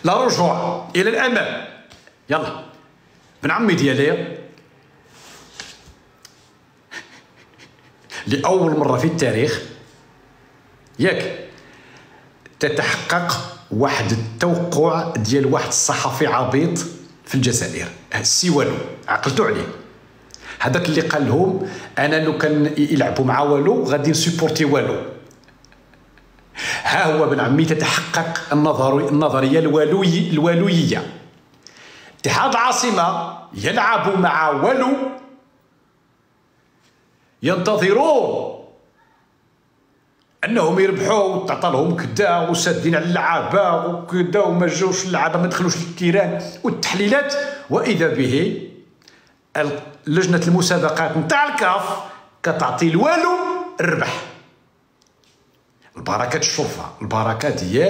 لا رجوع الى الامام. يلا بن عمي ديالي لاول مره في التاريخ ياك تتحقق واحد التوقع ديال واحد الصحفي عبيط في الجزائر، السي والو، عقلتوا عليه. هذاك اللي قال لهم انا لو كان يلعبوا مع والو غادي نسيبورتي والو. ها هو بن عمي تتحقق النظريه الوالويه. اتحاد العاصمه يلعب مع والو، ينتظرون انهم يربحوا وتعطى لهم كدا وسادين على اللعابه وكدا وما جاوش اللعابه ما دخلوش للتيران والتحليلات، واذا به لجنه المسابقات نتاع الكاف كتعطي الوالو الربح. البركه الشرفه، البركه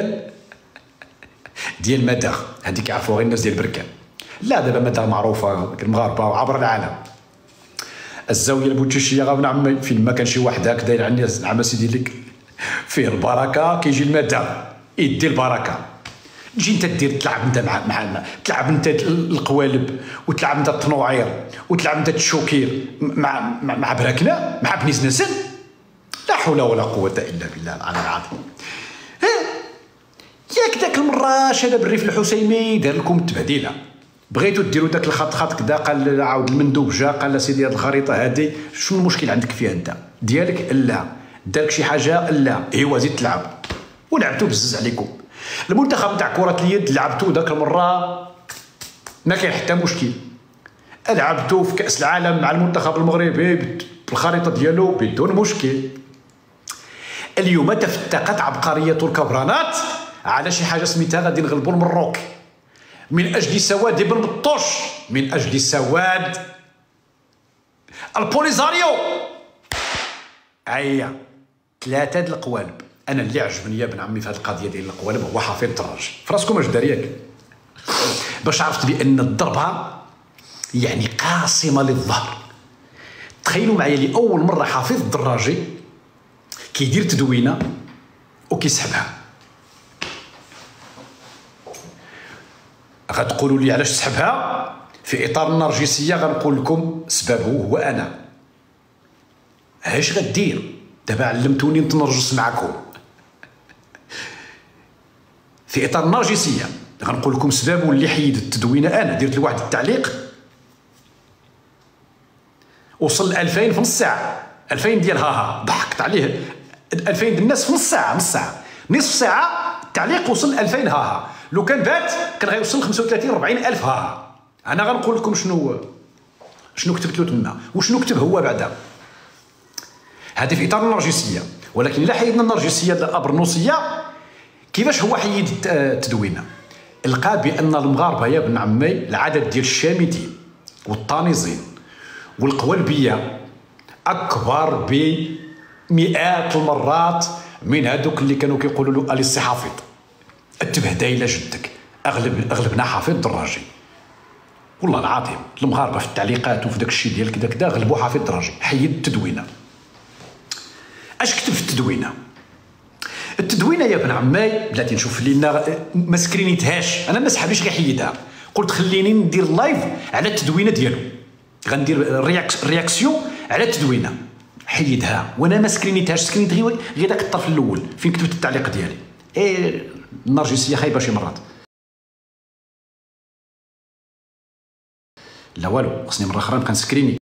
ديال مداغ، هذيك يعرفوها غير الناس ديال بركان. لا دابا مداغ معروفه المغاربه وعبر العالم. الزاويه البوتشيشيه غا بن عمي فين ما كان شي واحد هكا داير عندي زعما سيدي لك فيه البركه، كيجي المداغ يدي البركه. تجي انت دير تلعب انت مع تلعب انت القوالب وتلعب انت الطنوعير وتلعب انت الشوكير مع براكنا مع بني زناسن. لا حول ولا قوه الا بالله العلي العظيم. ياك داك المره شاد بالريف الحسيمي دار لكم التبهديله، بغيتوا ديروا داك الخط كدا، قال عاود المندوب جا قال سيدي هاد الخريطه هادي شنو المشكل عندك فيها انت ديالك؟ لا دارك شي حاجه؟ لا ايوا زيد تلعب. ولعبتوا بزز عليكم. المنتخب تاع كره اليد لعبتوا داك المره ما كاين حتى مشكل، لعبتوا في كاس العالم مع المنتخب المغربي بالخريطه ديالو بدون مشكل. اليوم تفتقت عبقريه الكبرانات على شي حاجه سميتها غادي نغلبوا المروك من اجل سواد ابن بطوش، من اجل سواد البوليزاريو. هيا ثلاثه د القوالب. انا اللي عجبني يا ابن عمي في هذه القضيه ديال القوالب هو حفيظ الدراجي. فراسكم اش دار ياك باش عرفت بان الضربه يعني قاصمه للظهر. تخيلوا معايا لاول مره حفيظ الدراجي كيدير تدوينه وكيسحبها. غتقولوا لي علاش سحبها؟ في اطار النرجسيه غنقول لكم سببه هو انا. اش غدير دابا؟ علمتوني نتنرجس معكم. في اطار النرجسيه غنقول لكم سببه اللي حيد التدوينه. انا درت لواحد التعليق وصل ل 2000 في نص ساعه، 2000 ديال هاها ضحكت عليه، 2000 ديال الناس في نص ساعه، نصف ساعه التعليق وصل ل 2000 هاها. لو كان بات كان غيوصل ل 35 40 الف هاها. انا غنقول لكم شنو كتبت له تما وشنو كتب هو بعدا. هذه في اطار النرجسيه، ولكن الا حيدنا النرجسيه الابرنوسيه كيفاش هو حيد التدوينه؟ لقى بان المغاربه يا ابن عمي العدد ديال الشامتين والطانزين والقوالبيه اكبر بمئات المرات من هذوك اللي كانوا كيقولوا له الي السي حافظ. التبهدا الى جدك اغلبنا حافظ الدراجي. والله العظيم المغاربه في التعليقات وفي داك الشيء ديال كذا كذا غلبوا حافظ الدراجي. حيد التدوينه. اش كتب في التدوينه؟ التدوينه يا ابن عمي بلاتي نشوف لينا ما سكرينيتهاش. انا ما سحبليش غير حيدها، قلت خليني ندير لايف على التدوينه ديالو، غندير رياكسيون على التدوينه. حيدها وانا ما سكرينيتهاش، سكرينيت غير داك الطرف الاول فين كتبت التعليق ديالي. النرجسيه خايبه شي مرات. لا والو، خصني مره اخرى نبقى نسكريني.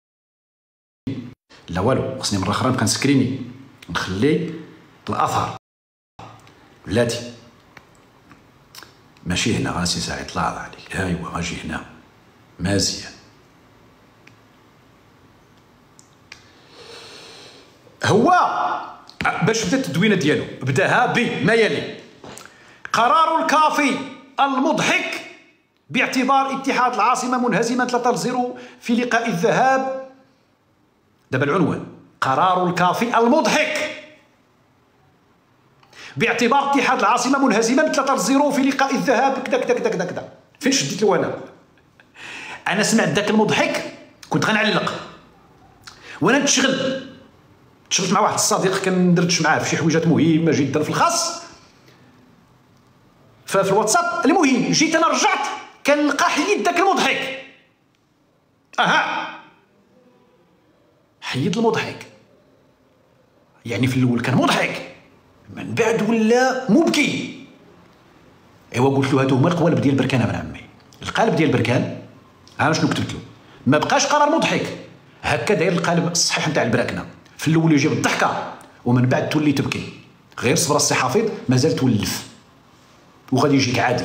لا والو، خصني مره اخرى نبقى نسكريني نخلي الاثر. بلاتي ماشي هنا غاسي سعيد الله عليك. ايوا غاجي هنا مزيان. هو باش بدا التدوينه ديالو بداها بما يلي: قرار الكافي المضحك باعتبار اتحاد العاصمه منهزما 3-0 في لقاء الذهاب. دابا العنوان: قرار الكافي المضحك باعتبار اتحاد العاصمه منهزما 3-0 في لقاء الذهاب كذا كذا كذا كذا. فين شديت له انا سمعت ذاك المضحك كنت غنعلق وانا تشغلت مع واحد الصديق كندردش معاه في شي حويجات مهمه جدا في الخاص. في الواتساب. المهم جيت انا رجعت كنلقى حيد داك المضحك. حيد المضحك. يعني في الاول كان مضحك، من بعد ولا مبكي. ايوا قلت له هادو هما القوالب ديال بركان ابن عمي. القالب ديال بركان انا شنو كتبت له؟ ما بقاش قرار مضحك، هكا داير القالب الصحيح نتاع البراكنه. في الاول يجيب الضحكه ومن بعد تولي تبكي. غير صبر السي حفيظ مازال تولف وغادي يجيك عادي.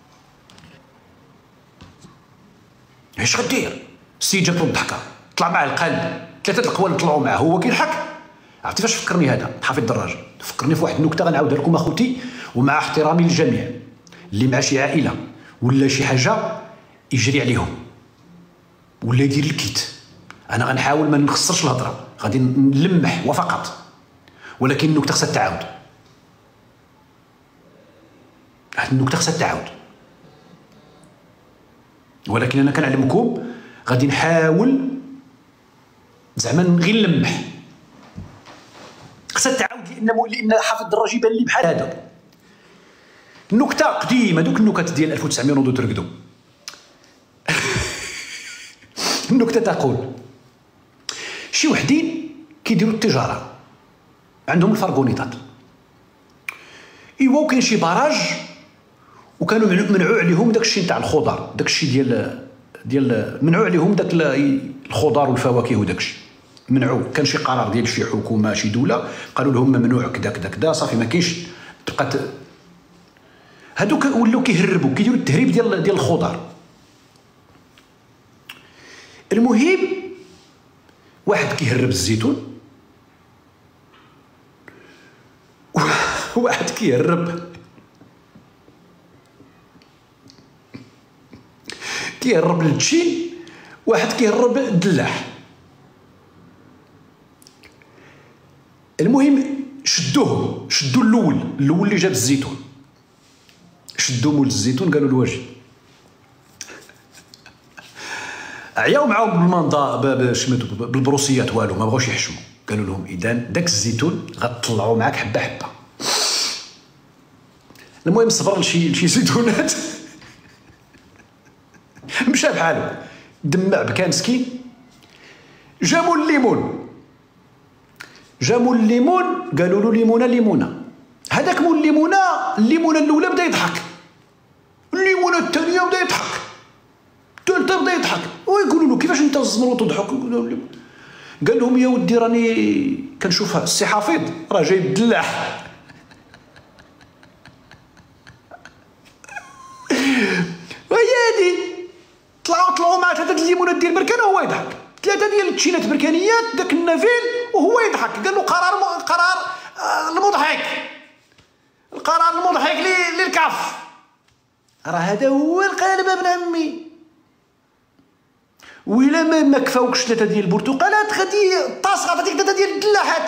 اش غدير؟ السيد جات له الضحكه، طلع معاه القلب، ثلاثه القوالب طلعوا معاه هو كيضحك. عرفتي فاش فكرني هذا حفيظ الدراجي؟ فكرني في واحد النكته غنعاودها لكم اخوتي، ومع احترامي للجميع اللي مع شي عائله ولا شي حاجه يجري عليهم ولا يدير الكيت. انا غنحاول ما نخسرش الهضره، غادي نلمح وفقط، ولكن النكته خصها تعاود. النكته خصها تعاود، ولكن انا كنعلمكم غادي نحاول زعما غير نلمح. خصها تعاود لان حافظ الدراجي بان لي بحال هذا. النكته قديمه، دوك النكت ديال 1900 نوضو ترقدوا. النكته تقول شي وحدين كيديروا التجاره، عندهم الفرغونيطات. ايوا وكاين شي براج وكانوا منعوا عليهم داكشي نتاع الخضر، داكشي ديال منعوا عليهم داك الخضر والفواكه وداكشي منعوا. كان شي قرار ديال شي حكومه شي دوله قالوا لهم ممنوع كذا كذا كذا، صافي ما كاينش تبقى هادوك ولاو كيهربوا كيديروا التهريب ديال الخضر. المهم واحد كيهرب الزيتون، واحد كيهرب التشين، واحد كيهرب الدلاح. المهم شدوا الاول اللي جاب الزيتون، شدوا مول الزيتون قالوا له واجي. عياو معاهم بالمنضا بالبروسيات والو، ما بغاوش يحشموا. قالوا لهم اذا داك الزيتون غتطلعوا معاك حبه حبه. المهم صبر لشي زيتونات مشى بحالو، دمع بكى مسكين. جابوا الليمون قالوا له ليمونه. هذاك مول الليمونه الاولى بدا يضحك، الليمونه الثانيه بدا يضحك، الثالثه بدا يضحك. ويقولوا له كيفاش انت الزمر وتضحك؟ قال لهم يا ودي راني كنشوف السي حفيظ راه جايب الدلاح. ويادي طلعوا مع ثلاثه الليمونات ديال بركان وهو يضحك، ثلاثه ديال التشينات بركانيات داك النافيل وهو يضحك. قال له قرار المضحك، القرار المضحك للكاف. راه هذا هو القالب ابن عمي. وإلا ما كفاوكش ثلاثه ديال البرتقالات غادي الطاس غتعطيك ثلاثه ديال الدلاحات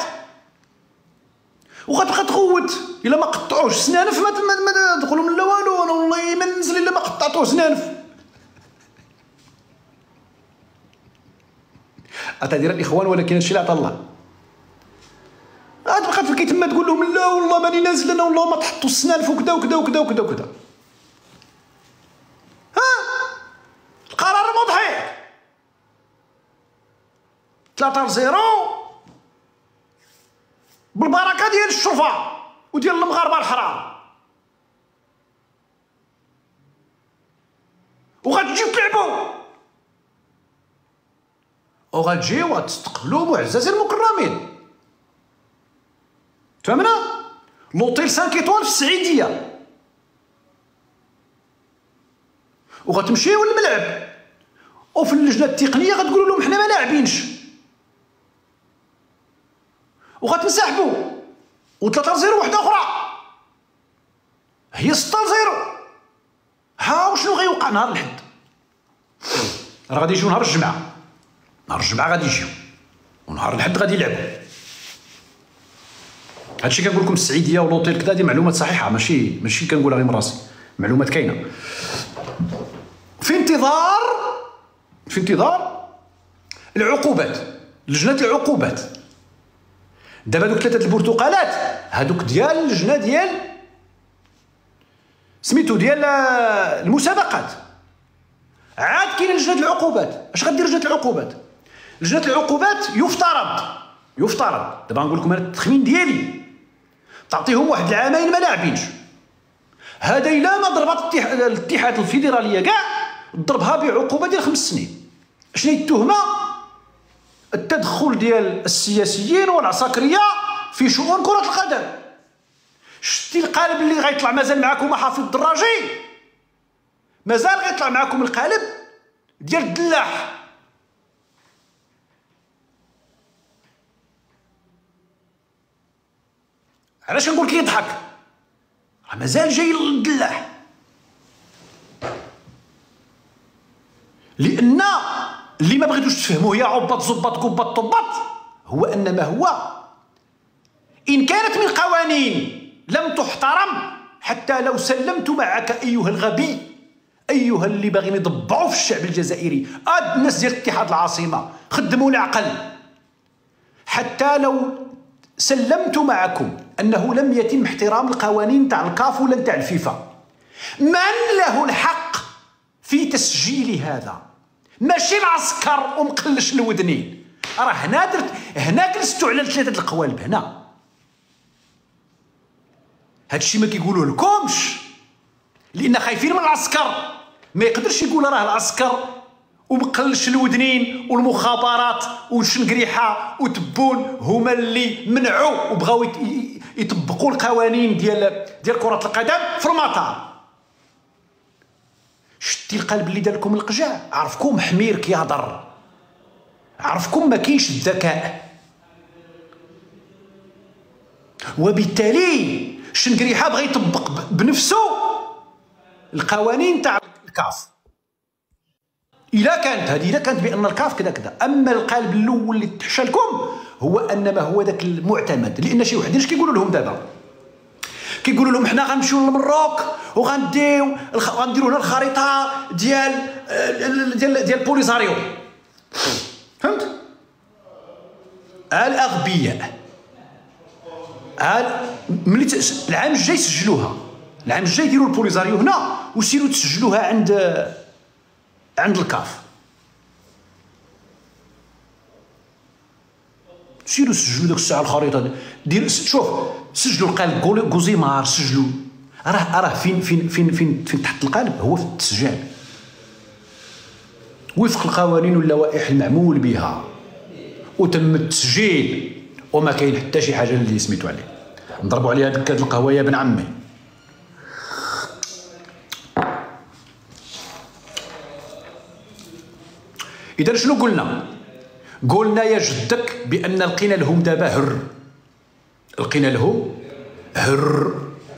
وغتبقى تغوت. الا ما قطعوش سنانف ما تقولوا لا والو، انا والله ما ننزل الا ما قطعتوه سنانف. اعتذر الاخوان ولكن هادشي اللي عطا الله. غتبقى تبكي تما تقول لهم لا والله ماني نازل انا، والله ما تحطوا السنانف وكذا وكذا وكذا وكذا وكذا. القرار مضحك 3-0 بالبركه ديال الشرفه وديال المغاربه الحرام. وغتجيو تلعبوا وغتجيو وتستقبلوا معززين المكرمين. فهمنا؟ لوطيل 5 ايطوال في السعيديه، وغتمشيو للملعب وفي اللجنه التقنيه غتقولوا لهم حنا ما لاعبينش، وغتنسحبوا و3-0 وحده اخرى هي 6-0. ها وشنو غيوقع نهار الحد؟ راه غادي يجيو نهار الجمعه غادي يجيو، ونهار الحد غادي يلعبوا. هادشي كنقول لكم السعيديه ولوطيل كذا، هذه معلومات صحيحه، ماشي كنقولها غير من راسي، معلومات كاينه. في انتظار العقوبات، لجنه العقوبات. دابا دوك ثلاثه البرتقالات هادوك ديال اللجنه ديال سميتو ديال المسابقات. عاد كاين لجنه العقوبات. اش غدير لجنه العقوبات؟ لجنه العقوبات يفترض دابا نقول لكم انا التخمين ديالي تعطيهم واحد العامين ما لاعبينش. هذا الا ما ضربت الاتحاد الفيدراليه كاع ضربها بعقوبه ديال 5 سنين. شنو هي التهمه؟ التدخل ديال السياسيين والعساكريه في شؤون كره القدم. شتي القالب اللي غيطلع مازال معكم حافظ الدراجي، مازال غيطلع معكم القالب ديال الدلاح. علاش نقول لك يضحك؟ راه مازال جاي للدلاح، لان اللي ما بغيتوش تفهموه يا عباط زباط كباط طباط هو ان ما هو ان كانت من قوانين لم تحترم حتى لو سلمت معك ايها الغبي، ايها اللي باغيين يضبعوا في الشعب الجزائري. الناس ديال اتحاد العاصمه خدموا العقل. حتى لو سلمت معكم انه لم يتم احترام القوانين تاع الكاف ولا تاع الفيفا، من له الحق في تسجيل هذا؟ ماشي العسكر ومقلش الودنين. راه هنا جلستوا على 3 القوالب. هنا هادشي ما كيقولوه لكمش لان خايفين من العسكر. ما يقدرش يقول راه العسكر ومقلش الودنين والمخابرات وشنقريحه وتبون هما اللي منعوا وبغاو يطبقوا القوانين ديال كره القدم في المطار. شتي القلب اللي دار لكم القجع؟ عرفكم حمير كيهضر، عرفكم ما كاينش الذكاء. وبالتالي شنقريحه بغى يطبق بنفسه القوانين تاع الكاف. الا كانت بان الكاف كذا كذا. اما القالب الاول اللي تحشى لكم هو انما هو ذاك المعتمد. لان شي وحدين اش كيقولوا لهم دابا؟ كيقولوا لهم حنا غنمشيو للمروك وغنديروا هنا الخريطه ديال بوليزاريو. فهمت؟ الاغبياء ملي العام الجاي سجلوها، العام الجاي ديروا البوليزاريو هنا وسيروا تسجلوها عند الكاف. سيروا سجلوا ديك الساعه الخريطه دير. شوف سجلوا القالب غوزيمار، سجلوا. راه فين تحت القالب هو في التسجيل وفق القوانين واللوائح المعمول بها، وتم التسجيل وما كاين حتى شي حاجه اللي سميتو عليه. نضربوا عليها دكه القهوه يا بن عمي. اذا شنو قلنا؟ قلنا يا جدك بان لقينا لهم دابا هر، لقينا لهم هر.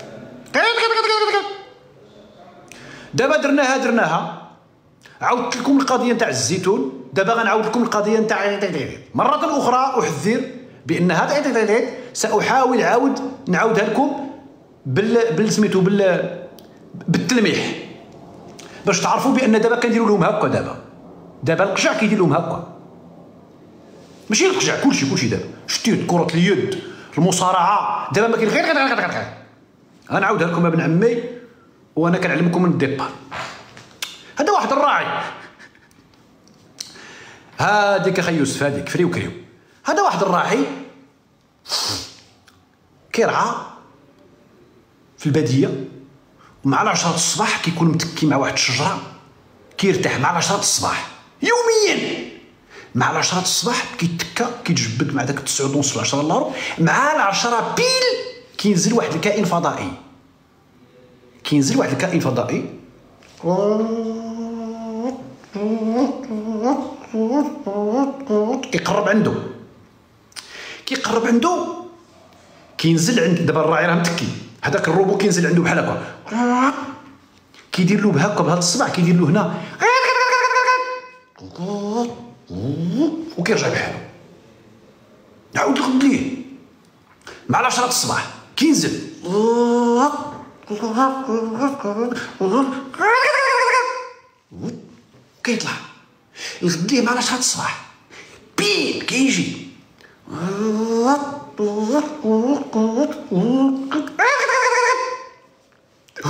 دابا درناها. عاودت لكم القضيه نتاع الزيتون، دابا غنعاود لكم القضيه نتاع مره اخرى. احذر بان هذا ساحاول نعاودها لكم سميتو بالتلميح باش تعرفوا بان دابا كنديروا لهم هكا. دابا القجع كيدير لهم هكا، ماشي القجع كلشي دابا. شتي كره اليد، المصارعه، دابا ما كاين غير غنعاودها لكم ابن عمي وانا كنعلمكم من الديبار. هذا واحد الراعي، هذيك اخي يوسف، هذيك فريو كريو. هذا واحد الراعي كيرعى في الباديه، ومع 10 الصباح كيكون متكي مع واحد الشجره كيرتاح. مع 10 الصباح يوميا، مع 10 الصباح كيتكا كيتجبد مع داك 9 ونص 10 الا ربع. مع 10 بيل كينزل واحد الكائن فضائي، كيقرب عنده، كينزل عند دابا الراعي راه متكي. هذاك الروبو كينزل عنده بحال هكا، كيدير له بهكا بهذا الصبع، كيدير له هنا وكيرجع بحالو. نعاود لكم ليه. مع 10 الصباح كينزل كيطلع. الغد ليه مع 10 الصباح بين كيجي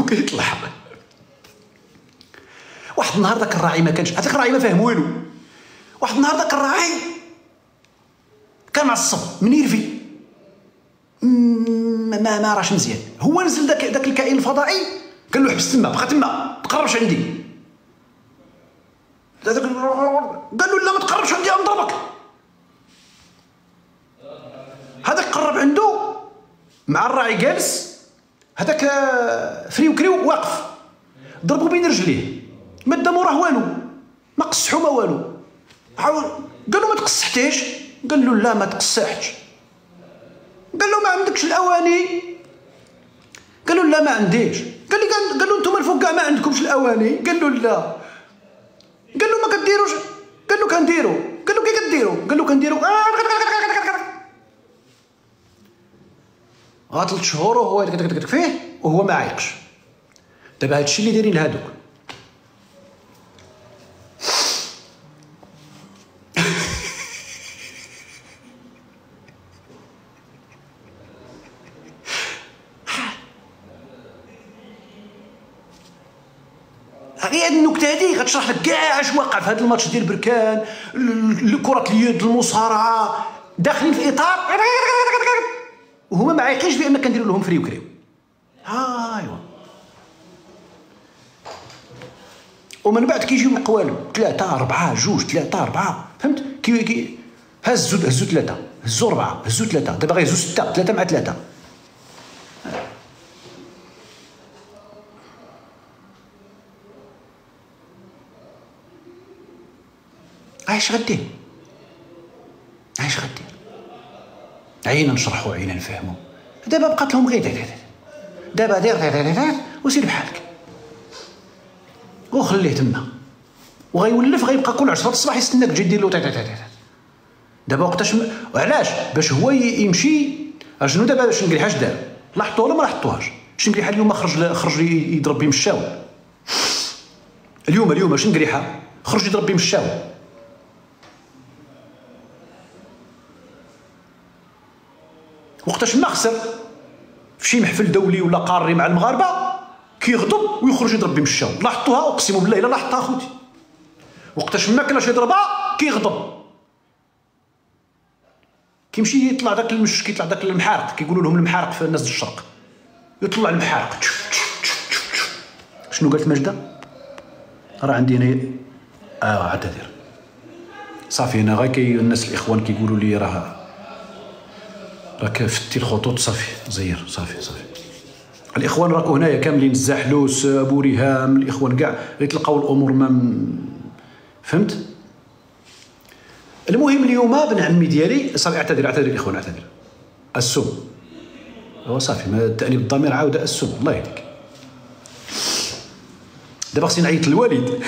وكيطلع. واحد النهار داك الراعي ما كانش، هذاك الراعي ما فاهم والو. واحد النهار داك الراعي كان معصب من يرفي، ما راش مزيان. هو نزل داك الكائن الفضائي قال له حبس تما، بقى تما، ما تقربش عندي. قال له لا ما تقربش عندي نضربك. هذاك قرب عنده مع الراعي جالس، هذاك فريو كريو واقف، ضربوا بين رجليه، ما دا موراه والو، ما قصحو ما والو. قال له ما تقصحتيش؟ قال له لا ما تقصحتش. قال له ما عندكش الاواني؟ قال له لا ما عنديش. قال له انتم الفوق كاع ما عندكمش الاواني؟ قال له لا. قال له ما كديروش؟ قال له كنديرو. قال له كي كديرو؟ قال له كنديرو 3 شهور وهو فيه وهو ما عايقش. دابا هادشي اللي دايرين لهادوك. غير هاد النكته هادي غتشرح لك كاع اش واقع في هاد الماتش ديال بركان، كرة اليد، المصارعة، داخلين في اطار وهما ما عايقينش بان كنديروا لهم فري وكريو. ايوا ومن بعد كيجيو من قوالب 3 4 2 3 4 فهمت؟ كي هزوا 3 هزوا 4 هزوا 3 دابا غيهزوا 6 3 مع 3. اش غدير؟ اش غدير؟ عينا نشرحوا عينا نفهموا. دابا بقات لهم غير دابا دير وسير بحالك وخليه تما، وغيولف غيبقى كل 10 الصباح يستناك تجي دير له دابا وقتاش وعلاش؟ باش هو يمشي. اشنو دابا باش نقريحاش دار؟ لاحظتوها ولا ما لاحظتوهاش؟ باش نقريحه اليوم خرج يضرب بيه مشاوي. اليوم اش نقريحه؟ خرج يضرب بيه مشاوي. وقتاش ما خسر في شي محفل دولي ولا قاري مع المغاربه كيغضب ويخرج يضرب بمشاو. لاحظتوها؟ اقسم بالله الا لاحظتها اخوتي. وقتاش ما كلاش يضربها كيغضب، كيمشي يطلع داك المشك، يطلع داك المحارق، كيقولوا لهم المحارق في الناس الشرق، يطلع المحارق. شنو قالت ماجده؟ راه عندي انا اعتذر صافي. انا غير الناس الاخوان كيقولوا لي راك فتي الخطوط صافي زير صافي. الاخوان راكو هنايا كاملين، الزاحلوس، ابو ريهام، الاخوان كاع غيتلقاو الامور ما فهمت. المهم اليوم بن عمي ديالي صافي اعتذر الاخوان اعتذر. السم هو صافي، ما تأنيب الضمير عاود السم. الله يهديك. دابا خصني نعيط للوالد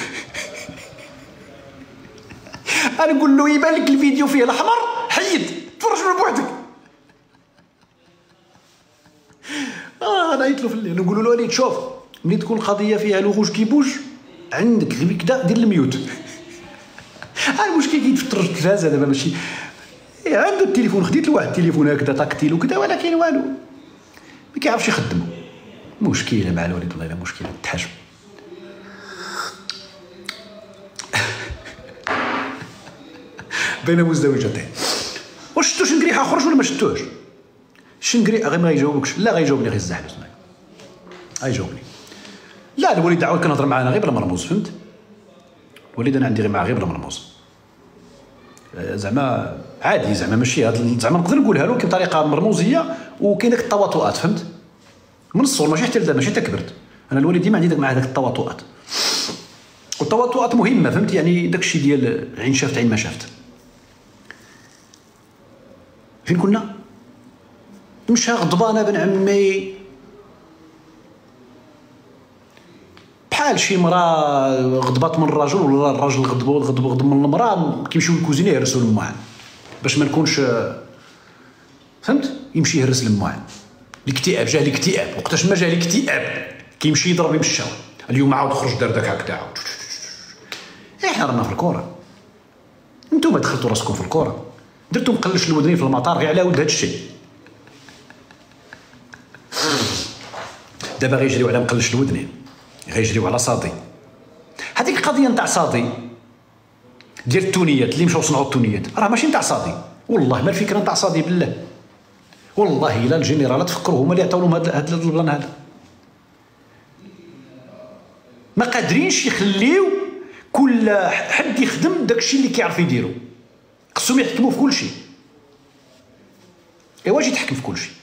انا نقول له يبان لك الفيديو فيه الاحمر حيد تفرج من بوحدك. نعيط له في الليل نقول له الوالد شوف ملي تكون القضيه فيها لوغوج كيبوج عندك غير كدا دير الميوت. المشكل كاين في التلفازه دابا ماشي عنده التليفون، خديت له واحد التليفون هكذا تاكتيل وكذا ولكن والو ما كيعرفش يخدمو. مشكله مع الوالد والله الا مشكله تحاجم. بين مزدوجتين. واش شفتو شنقريحه خرج ولا ما شفتوش؟ شنقري غير ما يجاوبكش. لا غيجاوبني غير الزحلوس غيجاوبني. لا الوالد عاود كنهضر معانا غير بلا مرموز فهمت. الوالد انا عندي غير معاه غير بلا مرموز زعما عادي، زعما ماشي زعما نقدر نقولها له بطريقه مرموزيه وكاين داك التواطؤات فهمت من الصغر ماشي حتى لدابا ماشي حتى كبرت. انا الوالد ديما عندي معاه داك التواطؤات، والتواطؤات مهمه فهمت. يعني داك الشيء ديال عين شافت عين ما شافت. فين كنا؟ مشى غضبان بن عمي بحال شي مراه غضبات من الرجل ولا الراجل غضب من المراه كيمشيو للكوزينه يهرسوا الماعن باش ما نكونش فهمت. يمشي يهرس الماعن. الاكتئاب جا الاكتئاب. وقتاش ما جا الاكتئاب كيمشي يضرب يمشاو. اليوم عاود خرج دار داك هكذا. احنا رانا في الكره، نتوما دخلتوا راسكم في الكره، درتو مقلش الودنين في المطار غير على ود هذا الشيء. دابا غيجريو على مقلش الودنين، غيجريو على صادي. هذيك القضيه نتاع صادي ديال التونيات اللي مشاو صنعوا التونيات راه ماشي نتاع صادي، والله ما الفكره نتاع صادي بالله، والله الا الجنرالات فكروا هما اللي عطاو لهم هذا البلان هذا. ما قادرينش يخليو كل حد يخدم داكشي اللي كيعرف يديرو، خصهم يحكموا في كل شيء. ايوا جي تحكم في كل شيء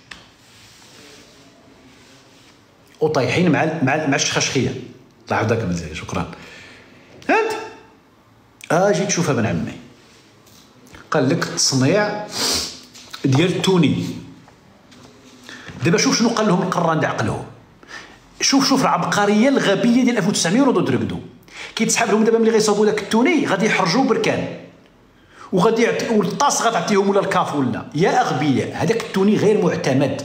وطايحين مع الشخشخيه. الله يعاودك مزيان، شكرا. انت اجي تشوفها بن عمي، قال لك التصنيع ديال التوني. دابا شوف شنو قال لهم القران ديال عقلهم، شوف العبقريه الغبيه ديال 1900 ردو ترقدوا. كيتسحب لهم دابا ملي غيصاوبوا داك التوني غادي يحرجوا بركان وغادي والطاس غتعطيهم ولا الكاف ولا. يا اغبياء، هذاك التوني غير معتمد،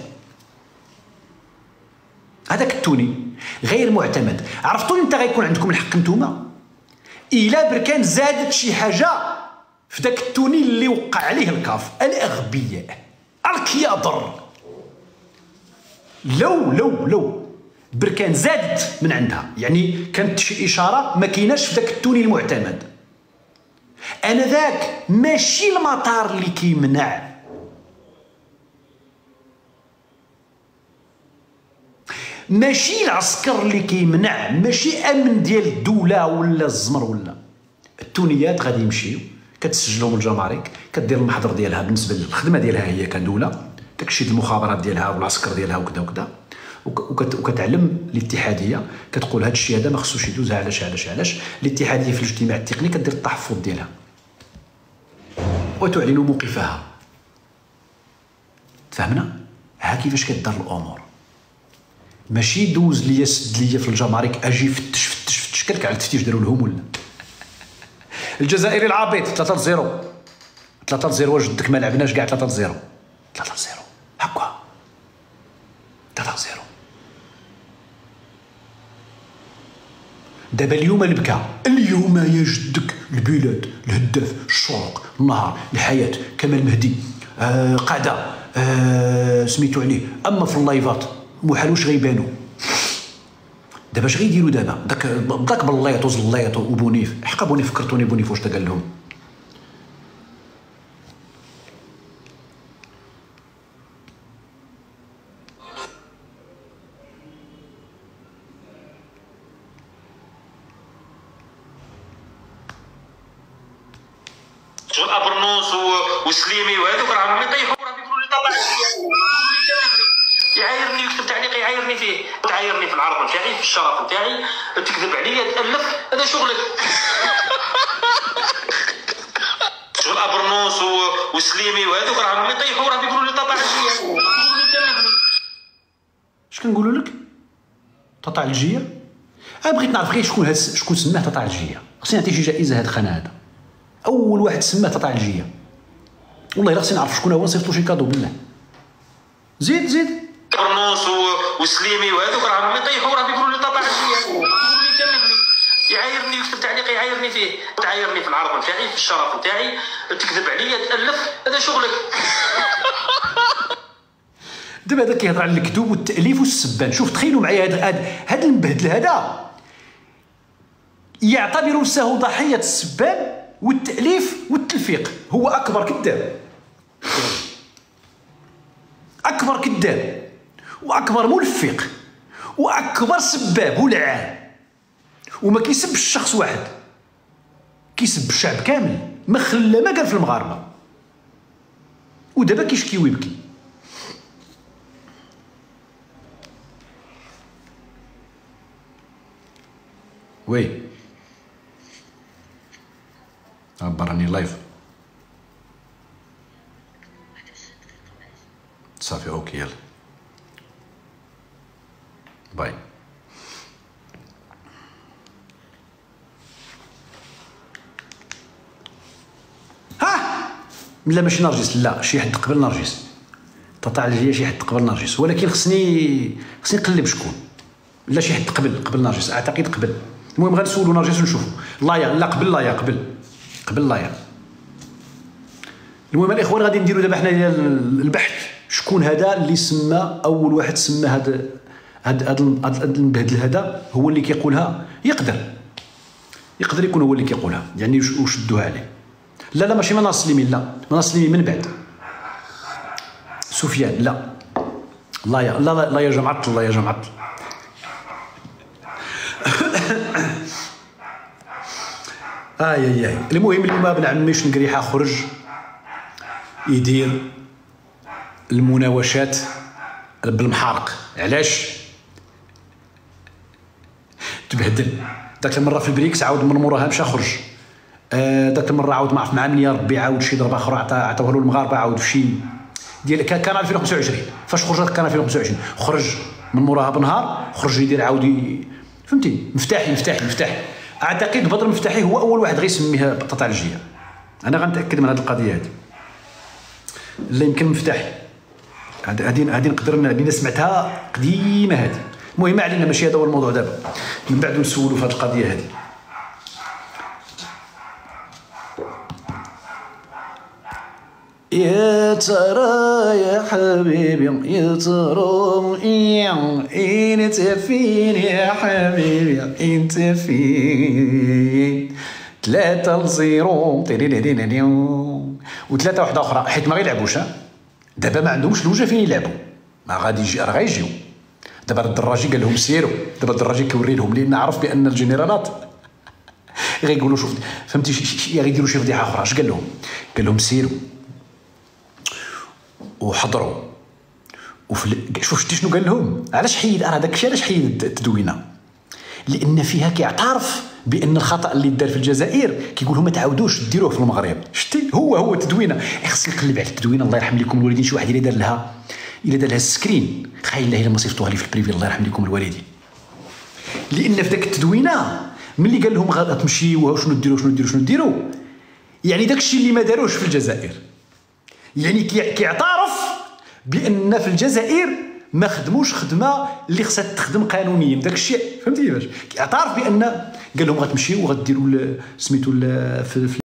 هذاك التوني غير معتمد. عرفتوا امتى غيكون عندكم الحق نتوما؟ الا بركان زادت شي حاجه في داك التوني اللي وقع عليه الكاف. الاغبياء الكياضر، لو بركان زادت من عندها، يعني كانت شي اشاره ما كايناش في داك التوني المعتمد، انا ذاك ماشي المطار اللي كيمنع، ماشي العسكر اللي كيمنع، ماشي امن ديال الدوله ولا الزمر ولا. التونيات غادي يمشيو كتسجلهم الجمارك، كدير المحضر ديالها بالنسبه للخدمه ديالها هي كدوله، داكشي ديال المخابرات ديالها والعسكر ديالها وكذا وكذا، وكتعلم الاتحاديه كتقول هذا الشيء هذا ما خصوش يدوز. علاش الاتحاديه في الاجتماع التقني كدير التحفظ ديالها وتعلن موقفها. تفهمنا؟ ها كيفاش كدار الامور. ماشي دوز ليا سد ليا في الجمارك اجي فتش كلك على التفتيش داروا لهم ولا. الجزائري العبيط 3-0 وجدك ما لعبناش كاع 3-0 هكا 3-0. دابا اليوم البكا، اليوم يا جدك البلاد، الهداف، الشروق، النهار، الحياه، كمال مهدي، قعده، سميتو عليه. اما في اللايفات محال واش غيبانو. دابا اش غيديروا دابا؟ داك بالليط وزليط وبونيف، حقا بونيف فكرتوني بونيف واش تا قال لهم. والابرنوس وسليمي وهذوك راهم يطيحوا، راهم يقولوا لي طلع يعايرني يكتب تعليق يعايرني فيه، تعايرني في العرض نتاعي في الشرف نتاعي، تكذب عليا تالف، هذا شغلك. والابرنوس وسليمي وهذوك راهم يطيحوا، راهم يقولوا لي طلع الجيه، اش كنقولوا لك؟ تطع الجيه. انا بغيت نعرف غير شكون سماه تطع الجيه. خصني نعطيه شي جائزه هاد الخانه هذا. اول واحد سماه تطع الجيه، والله الا خصني نعرف شكون هو، نصيفطو شي كادو بالله. زيد برنوس وسليمي وهذوك راهم يطيحوا، راهم يقولوا لي طلع الجيه، يعايرني يكتب تعليق يعايرني فيه، تعايرني في العرض نتاعي في الشرف نتاعي، تكذب عليا تالف، هذا شغلك. دابا هذا كيهضر على الكذوب والتاليف والسبان. شوف تخيلوا معايا هذا المبهدل هذا يعتبر نفسه ضحيه السبان والتاليف والتلفيق. هو اكبر كذاب، اكبر كذاب واكبر ملفق واكبر سباب ولعان. وما كيسبش شخص واحد، كيسب الشعب كامل، ما خلى ما قال في المغاربه. ودابا كيشكي ويبكي. وي عبرني لايف صافي. اوكي يلا باي. ها لا ماشي نرجس، لا شي حد قبل نرجس. تطلع الجيه شي حد قبل نرجس، ولكن خصني نقلب شكون. لا شي حد قبل نرجس، اعتقد قبل. المهم غنسولو نرجس ونشوفو. لايا لا قبل لايا، قبل لايا. المهم الاخوان غادي نديرو دابا حنا البحث شكون هذا اللي سمى اول واحد سمى هذا هاد المبهدل هذا هو اللي كيقولها، يقدر يكون هو اللي كيقولها، يعني وشدوها عليه. لا ماشي منار السليمي، لا منار السليمي من بعد سفيان، لا يا جماعة الله، يا جماعة المهم اليوم بن عمي شنقريحه خرج يدير المناوشات بالمحارق. علاش؟ تبهدل. داك المره في البريكس عاود من موراها مشى خرج، داك المره عاود ما عرف مع من يا ربي عاود شي ضربه اخرى عطاوها له المغاربه، عاود في شي ديال كان 2025 فاش خرج كان 2025 خرج من موراها بنهار، خرج يدير عاود فهمتي مفتاحي. اعتقد بدر مفتاحي هو اول واحد غيسميها بطاطا الجيه. انا غنتاكد من هذه القضيه هذه، لا يمكن مفتاحي هذه نقدر انا سمعتها قديمه هذه. المهم ما علينا، ماشي هذا هو الموضوع دابا، من بعد نسولوا في هذه القضيه هذه. يا ترى يا حبيبي يا ترى انت فين يا حبيبي انت فين؟ 3-0 وثلاثه واحده اخرى، حيت ما غيلعبوش. دابا ما عندهمش الوجه فين يلعبوا، ما غادي راه غيجيو. دابا الدراجي قال لهم سيروا، دابا الدراجي كيوري لهم، لان عرف بان الجنرالات غيقولوا شوف فهمتي غيديروا شي فضيحه اخرى. اش قال لهم سيروا وحضروا شوف شتي شنو قال لهم. علاش حيد انا داك الشيء، علاش حيد التدوينه؟ لان فيها كيعترف بان الخطا اللي دار في الجزائر كيقول لهم ما تعاودوش ديروه في المغرب. شتي هو التدوينه. خص نقلب على التدوينه، الله يرحم لكم الوالدين. شي واحد الا دار لها السكرين، خايل الله الا ما صيفطوها لي في البريفي، الله يرحم لكم الوالدين. لان في داك التدوينه ملي قال لهم غتمشيو شنو ديروا، يعني داك الشيء اللي ما داروش في الجزائر، يعني كيعترف بان في الجزائر ما خدموش خدمه اللي خصها تخدم قانونيا. داك الشيء فهمتي كيفاش؟ كيعترف بان قال لهم غتمشيو وغديروا سميتو في